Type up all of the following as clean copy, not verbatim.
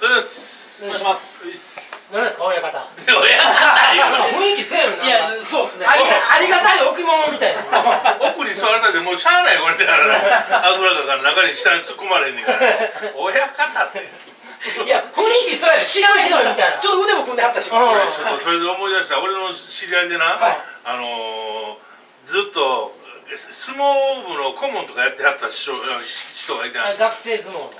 お願いします。 何ですか親方。 親方雰囲気せえよな。 いや、そうですね。 ありがたい置物みたいな。 奥に座られたでもうしゃあないこれだからね。あぐらかから中に下に突っ込まれへんねんから。親方って。 いや雰囲気そうやよ。知らないけどみたいな。 ちょっと腕も組んではったし。 ちょっとそれで思い出した。俺の知り合いでな、ずっと相撲部の顧問とかやってはった人がいて、 学生相撲の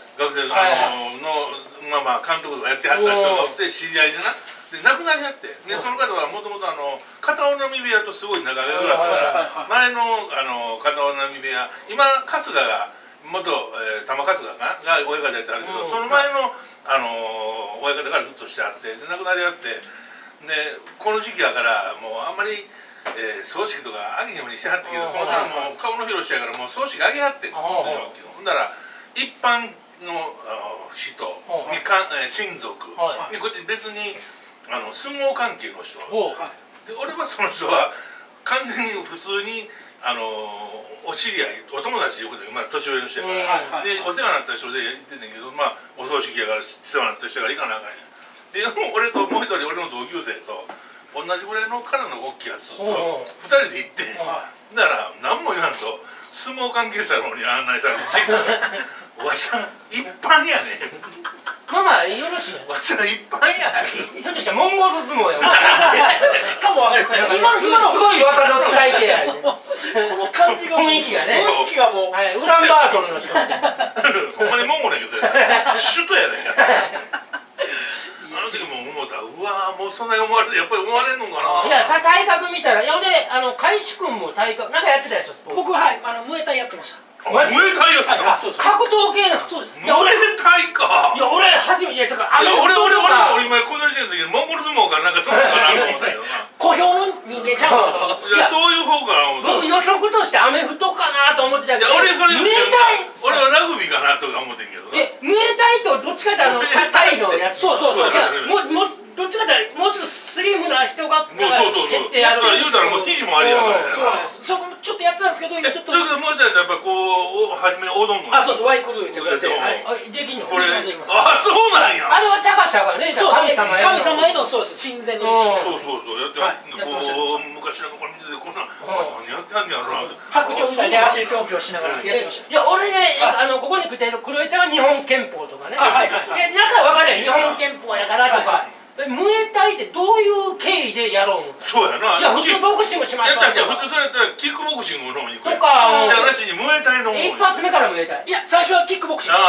まあ監督とかやってはった人がおって知り合いでな。で亡くなりはってでその方はもともと片男波部屋とすごい仲が良かったから前の片男波部屋今春日が元玉春日が親方やってはるけどその前の親方からずっとしてあってで亡くなりはってでこの時期やからもうあんまり葬式とかあげへんようにしてはったけどその人も顔の広しやからもう葬式あげはってんほんだら一般の人親族にこっち別に相撲関係の人で俺はその人は完全に普通にお知り合いお友達いうことで年上の人やからでお世話になった人で言ってんねんけどお葬式やから世話になった人が行かなあかんやんで俺ともう一人俺の同級生と同じぐらいの体の大きいやつと2人で行ってだから何も言わんと相撲関係者の方に案内されて違うわしゃ一般やねんまあまあよろしいね。 わしら一般や。 ひょっとしたらモンゴル相撲や。 かもわかりません。 今のすごい技の使い手や。 この感じが雰囲気がね。 雰囲気がもう。 ウランバートルの人。 ほんまにモンゴルやけど、首都やねんから。あの時も思ったうわもうそんなに思われてやっぱり思われんのかな。 いやさ体格見たらいや俺海士君も体格なんかやってたでしょスポーツ。 僕はいムエタイやってました。 ムエタイやってた。 格闘系なの。 そうです。 ムエタイか。 いや俺初めていやちょっと俺今この時の時モンゴル相撲かなんかそうかなと思ったけどな。 小兵の人間ちゃうんですよ。 いやそういう方かな思った。 僕予測としてアメフトかなと思ってたけど。 俺それムエタイ。 俺はラグビーかなとか思ってんけど。 ムエタイとどっちかってタイのやつ。 そうそうそう。 もうどっちかってもうちょっとスリムな人が蹴ってやる。 言うたらもう肘もあれやからそうなんです。そこちょっとやってたんですけど今ちょっと。 それでもうちょっとやっぱこう初めおどんの。 あそうそうワイクルーってやってできんの。 これあそうなんや。 あれはチャカシャがね。 そう神様へのそうです親善の儀式。 そうやってこう昔のこれ見ててこんな何やってんねやろな。 白鳥みたいに足でぴょんぴょんしながらやってました。 いや俺ねここに来てる黒江ちゃんは日本憲法とかね。中は分かるやん日本憲法やからとか。ムエタイってどういう経緯でやろうの？ そうやな。 いや普通ボクシングしましょうとか。 普通それやったらキックボクシングの方に行く。 とか。 じゃなしにムエタイの方に。 一発目からムエタイ。 いや最初はキックボクシング。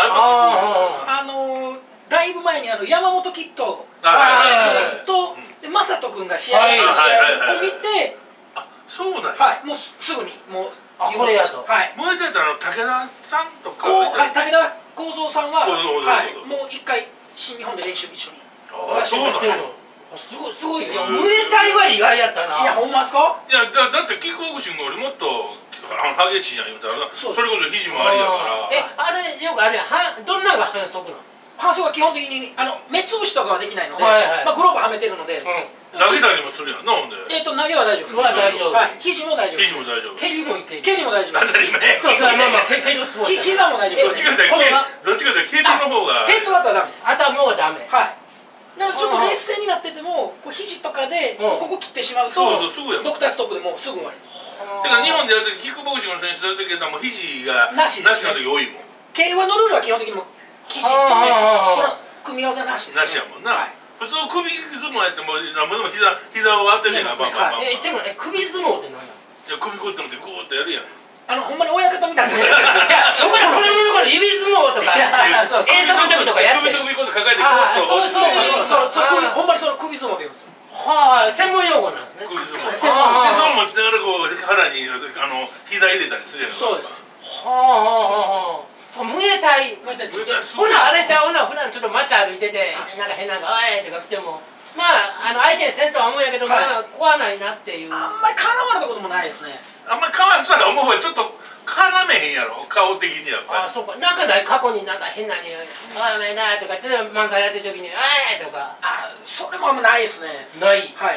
だいぶ前に山本キッドとマサト君が試合を見て。 あそうなんや。 はいもうすぐにもう。 これやと。 ムエタイって武田さんとか。 武田幸三さんはもう一回新日本で練習一緒に。 あそうなんや。 すごい。ムエタイは意外やったな。 いやほんまですか？ いやだってキックボクシングよりもっと激しいやん言うたらな。それこそ肘もありやから。 あれよくあれどんなのが反則なの？ 反則は基本的に目つぶしとかはできないので、まあグローブはめてるので。 投げたりもするやんなほんで。 投げは大丈夫。 大丈夫。 肘も大丈夫。 肘も大丈夫。 蹴りもいける。 蹴りも大丈夫。 当たり前。 そうまあ蹴りのスポーツ。 膝も大丈夫。 どっちかというと蹴りの方が。 ヘッドだったらダメです。 頭はダメ。 はい。だからちょっと劣勢になってても肘とかでここ切ってしまうとドクターストップでもうすぐ終わりです。 だから日本でやるときキックボクシングの選手やるときはもう肘がなしの時多いもん。 K1のルールは基本的にも肘とこの組み合わせなしです。 なしやもんな。普通首相撲やっても何もでも膝を当てねえなでも首相撲って何なんですか？ いや首こうってもってグーってやるやん。 ほんまに親方みたいな。 じゃあこれ指相撲とか遠足の時とかやって首こうって抱えてこうってほんまにその首相撲で言うんですよ。 はあ専門用語なんですね。 首相撲。でそれ持ちながらこう腹に膝入れたりするやん。 そうです。 はあ。ムエタイほなあれちゃうな普段ちょっと街歩いててなんか変な「おい!」とか来てもまあ相手にせんとは思うんやけどまあ怖ないなっていう。 あんまり絡まれたこともないですね。 あんまりかわしたら思うわちょっと絡めへんやろ顔的にやっぱり。 あそうかなんかない過去になんか変なに「おいな」とか漫才やってる時に「おい!」とか。 それもあんまないですね。 ない。 はい。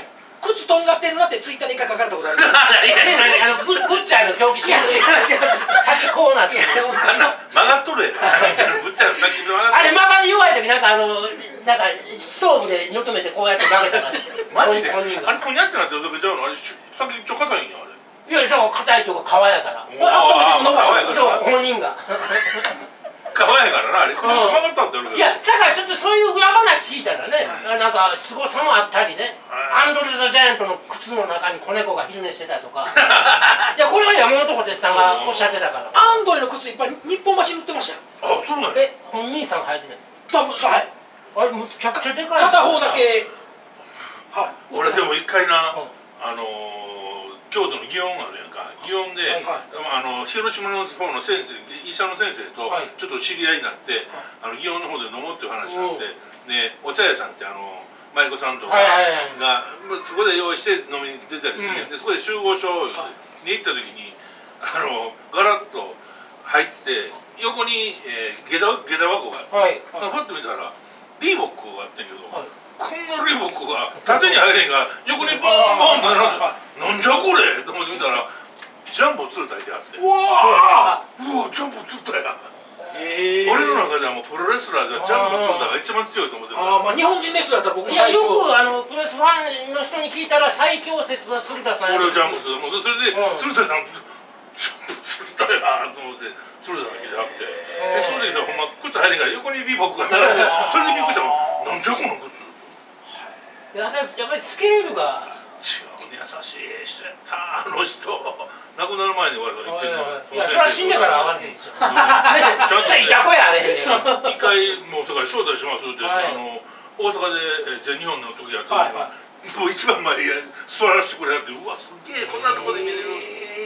靴とんがってるなってツイッターで一回書かれたことある。 ブッチャーの狂気心。いや違う。先こうなって。 曲がっとるやん。ブッチャーの先曲がっとる。 あれ曲がり弱い時なんかストーブでよとめてこうやって投げたらしい。 マジで。あれこうやってなってる時ちゃうの？あれ先ちょ硬いんやあれ。 いやそう硬いとか皮やから。そう本人が。 皮やからなあれ。曲がったって言うけど。 いやだからちょっとそういう裏話聞いたらね、なんかすごさもあったりね。アンドレ・ザ・ジャイアントの靴の中に子猫が昼寝してたとか。いやこれは山本小鉄さんがおっしゃってたから。 アンドレの靴いっぱい日本橋に売ってましたよ。 あ、そうなんや。 本人さんが履いてるやつ。 多分はい。 あれむちゃくちゃでかい。 片方だけ。はい。 俺でも一回な京都の祇園あるやんか。祇園で広島の方の先生、医者の先生とちょっと知り合いになって祇園の方で飲もうっていう話になって、でお茶屋さんって舞妓さんとかがそこで用意して飲みに出たりするやん。でそこで集合所に行った時にガラッと入って横に下駄箱があって、ふっと見たらリーボックがあってんけど、こんなリーボックが縦に入れんが横にボンボンってなんじゃこれと思って見たらジャンボ鶴田いてあって、うわジャンボ鶴田や。俺の中ではもうプロレスラーではジャンボ鶴田が一番強いと思ってる。 まあ日本人レスラーだったら僕いやよくプロレスファンの人に聞いたら最強説は鶴田さんや。 俺はジャンボ鶴田、それで鶴田さんジャンボ鶴田やと思って鶴田さんが来てあって、それでほんま靴入れんから横にリーボックが並んで、それでびっくりしたもん。なんじゃこの靴。 やっぱりスケールが違うね。優しい人やったあの人。亡くなる前に言われたらいやそれは死んでから会わないんですよ。ちゃんといた子やあれへんねん。 一回もうだから招待しますって大阪で全日本の時やったのがもう一番前座らせてくれって、うわすげえこんなとこで見れる。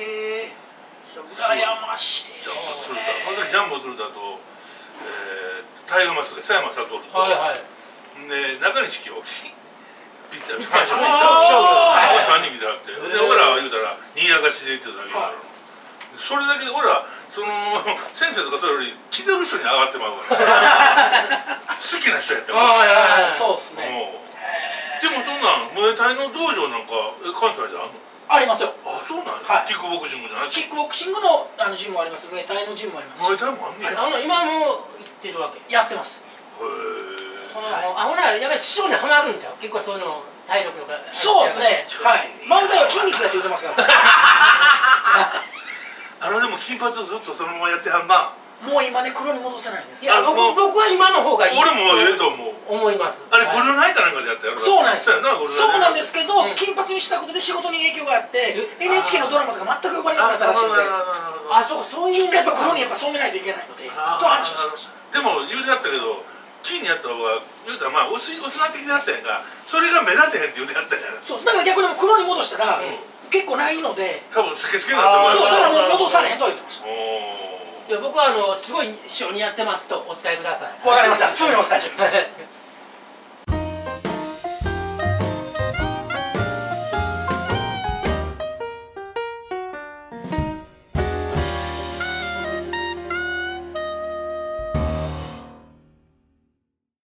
羨ましい。 ジャンボ鶴田、その時ジャンボ鶴田とタイガーマスクで佐山悟とで中西清ピッチャー3人来てあって、で俺らは言うたらにぎやかしで言ってただけだから、それだけで俺ら先生とかそれより来てる人に上がってまうから好きな人やったから。 そうっすね。 でもそんなんムエタイの道場なんか関西であんの？ ありますよ。 あ、そうなんや。キックボクシングじゃない？ キックボクシングのジムもあります。ムエタイのジムもあります。 ムエタイもあんねや。 今も行ってるわけ？ やってます。 へえ。 ほらやっぱり師匠にはまるんちゃう？結構そういうの体力とか。 そうですね。はい。漫才は筋肉だって言ってますから。 でも金髪ずっとそのままやってはんな。 もう今ね黒に戻せないんです。 いや僕は今の方がいい。 俺もええと思う。 思います。 あれブルーナイトなんかでやったやろ。 そうなんです。 そうなんですけど金髪にしたことで仕事に影響があって NHK のドラマとか全く呼ばれなかったらしいんで。 あ、そういう。 一回やっぱ黒に染めないといけないので。と話をしました。 でも言うてあったけど。金にやった方が言うたら薄なってきてあったやんか。それが目立てへんって言うてあったやん。 そうだから逆に黒に戻したら結構ないので多分スケスケになったもん。 だからもう戻されへんとは言ってました。 いや僕はすごい師匠にやってますとお伝えください。 わかりました。すぐにお伝えします。